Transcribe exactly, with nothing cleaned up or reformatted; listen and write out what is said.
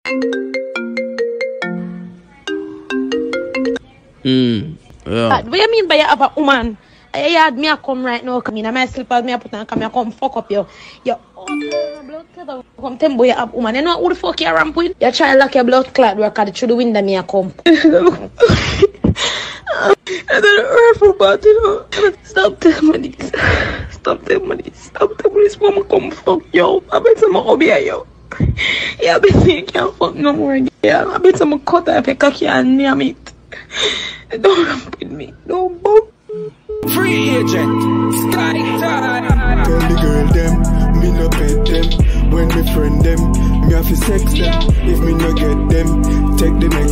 Hmm. Yeah. What you mean by you have a woman? I had me a come right now, come in and my slippers me a put on, come here, come fuck up you. You oh, blood clot. Come tell me you have a woman. You know who the fuck you ramp with? You try to lock your blood clot work at through the window me a come. I don't hurtful but you know. Stop telling me this. Stop telling me this. Stop telling me this. Mama come fuck yo. I bet I'm gonna be yo. Yeah, I bet you can't fuck no more. Yeah, I bet I'm gonna cut off your cocky and name it. Don't ramp with me. Don't bump. Free agent, sky time. Tell the girl them, me no pet them. When me friend them, me have to sex them. If me no get them, take the next